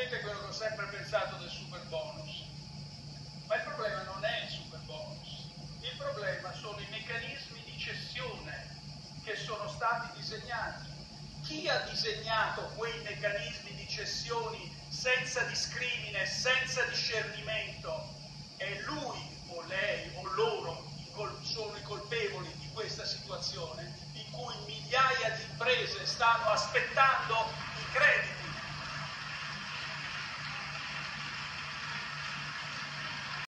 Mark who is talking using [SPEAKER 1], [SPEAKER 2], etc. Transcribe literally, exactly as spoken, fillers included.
[SPEAKER 1] esattamente quello che ho sempre pensato del super bonus. Ma il problema non è il super bonus, il problema sono i meccanismi di cessione che sono stati disegnati. Chi ha disegnato quei meccanismi di cessioni senza discrimine, senza discernimento? È lui o lei o loro sono i colpevoli di questa situazione in cui migliaia di imprese stanno aspettando i crediti